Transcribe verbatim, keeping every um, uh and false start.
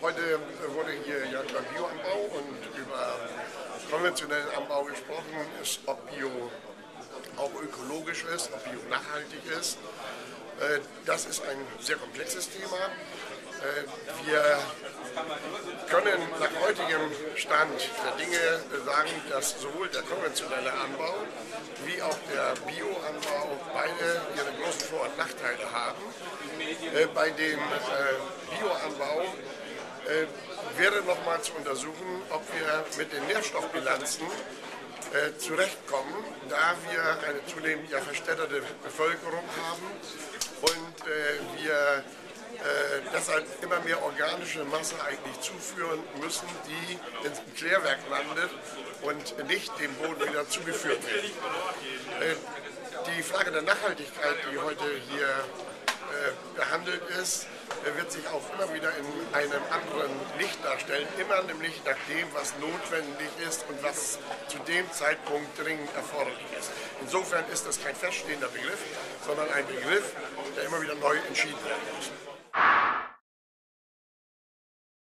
Heute wurde hier ja über Bioanbau und über konventionellen Anbau gesprochen, ist, ob Bio auch ökologisch ist, ob Bio nachhaltig ist. Das ist ein sehr komplexes Thema. Wir können nach heutigem Stand der Dinge sagen, dass sowohl der konventionelle Anbau wie auch der Bioanbau beide ihre großen Vor- und Nachteile haben. Bei dem Bioanbau wäre nochmal zu untersuchen, ob wir mit den Nährstoffbilanzen äh, zurechtkommen, da wir eine zunehmend ja verstädterte Bevölkerung haben und äh, wir äh, deshalb immer mehr organische Masse eigentlich zuführen müssen, die ins Klärwerk landet und nicht dem Boden wieder zugeführt wird. Äh, die Frage der Nachhaltigkeit, die heute hier äh, behandelt ist, wird sich auch immer wieder in einem anderen Licht darstellen, immer nämlich nach dem, was notwendig ist und was zu dem Zeitpunkt dringend erforderlich ist. Insofern ist das kein feststehender Begriff, sondern ein Begriff, der immer wieder neu entschieden werden muss.